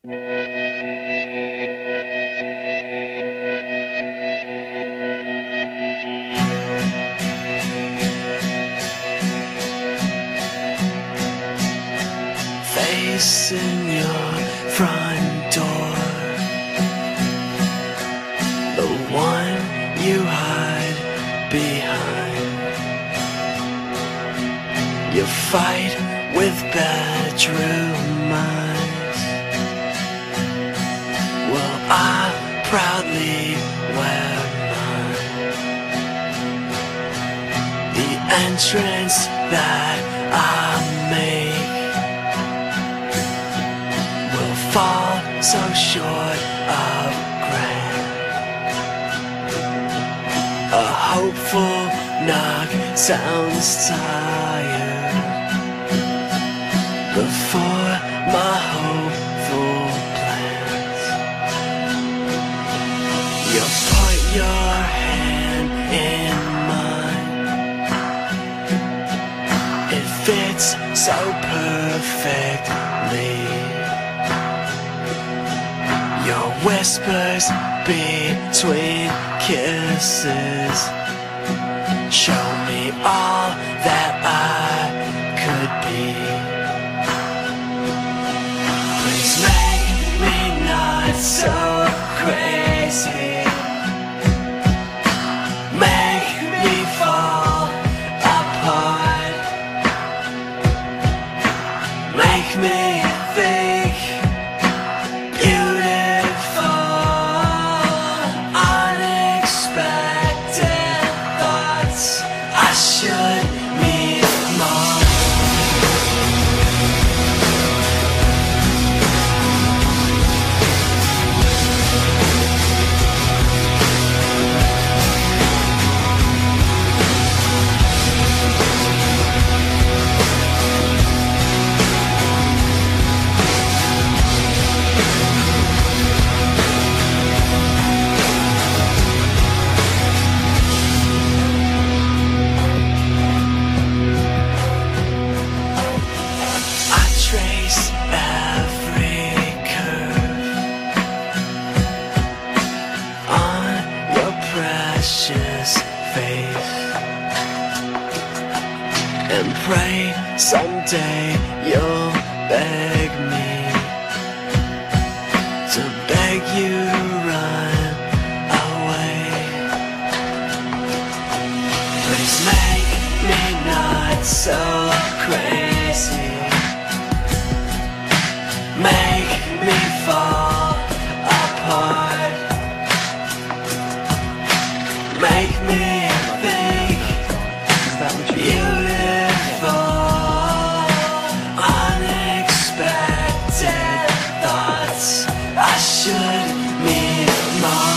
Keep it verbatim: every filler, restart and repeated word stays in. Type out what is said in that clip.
Facing your front door, the one you hide behind. You fight with bedroom eyes. Well, I proudly wear mine. The entrance that I make fall so short of grand. A hopeful knock sounds tired before my hopeful plans. You put your hand in mine. It fits so perfectly. Your whispers between kisses show me all that I could be. Please make me not so crazy. Make me fall apart. Make me think trace every curve on your precious face and pray someday you'll beg me to beg you run away. Please make me not so crazy. Make me fall apart. Make me think beautiful, unexpected thoughts. I should meet more.